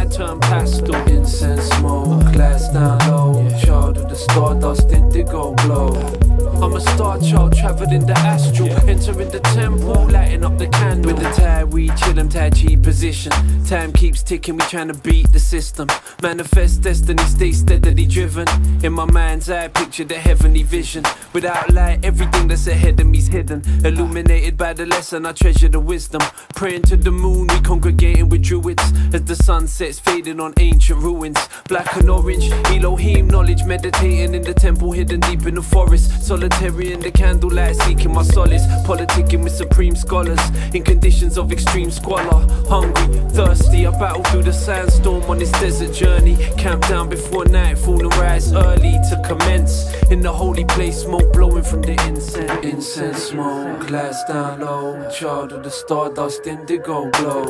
turn pastel. Incense smoke, lights down low. Child of the stardust, indigo glow. I'm a star child, travelling the astral. Entering the temple, lighting up the candle. With the tide, we chillin', Tai Chi position. Time keeps ticking, we tryna beat the system. Manifest destiny, stay steadily driven. In my mind's eye, picture the heavenly vision. Without light, everything that's ahead of me's hidden. Illuminated by the lesson, I treasure the wisdom. Praying to the moon, we congregating with druids. As the sun sets, fading on ancient ruins. Black and orange, Elohim knowledge. Meditating in the temple, hidden deep in the forest. Solitary in the candlelight, seeking my solace. Politicking with supreme scholars. In conditions of extreme squalor. Hungry, thirsty, I battle through the sandstorm on this desert journey. Camp down before nightfall and rise early to commence. In the holy place, smoke blowing from the incense. Incense smoke, lights down low. Child of the stardust, indigo glow.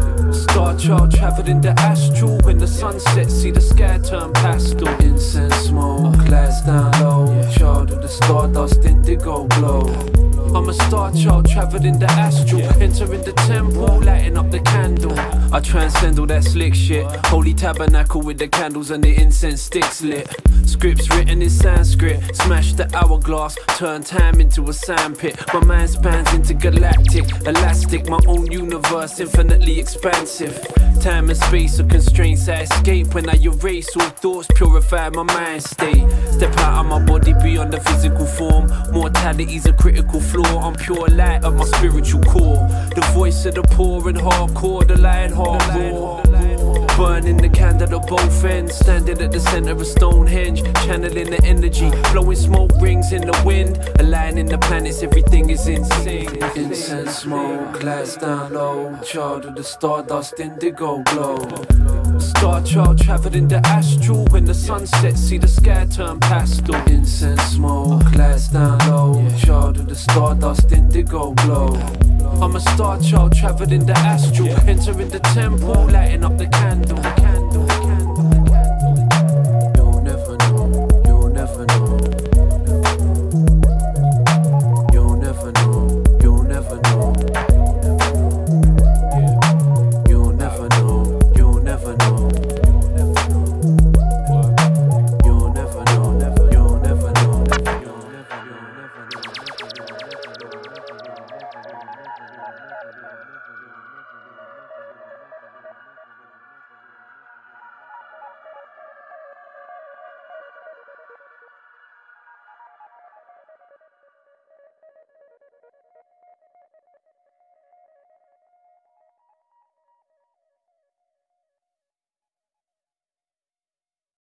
Star child travelling the astral. When the sun sets, see the sky turn pastel. Incense smoke, lights down low. Child of the stardust, indigo glow. I'm a star child travelling the astral. Entering the temple, lighting up the candle. I transcend all that slick shit. Holy tabernacle with the candles and the incense sticks lit. Scripts written in Sanskrit. Smash the hourglass, turn time into a sandpit. My mind spans intergalactic, elastic. My own universe, infinitely expansive. Time and space are constraints I escape. When I erase all thoughts, purify my mind state. Step out of my body beyond the physical form. Mortality's a critical flaw. I'm pure light of my spiritual core. The voice of the poor and hardcore, the lion heart roar. Burning the candle at both ends. Standing at the center of Stonehenge. Channeling the energy. Blowing smoke rings in the wind. Aligning the planets, everything is in sync. Incense smoke, lights down low. Child of the stardust, indigo glow. Star child travelling the astral. When the sun sets, see the sky turn pastel. Incense smoke, lights down low. Child of the stardust, indigo glow. I'm a star child travelling the astral. Entering the temple, lighting up the candle.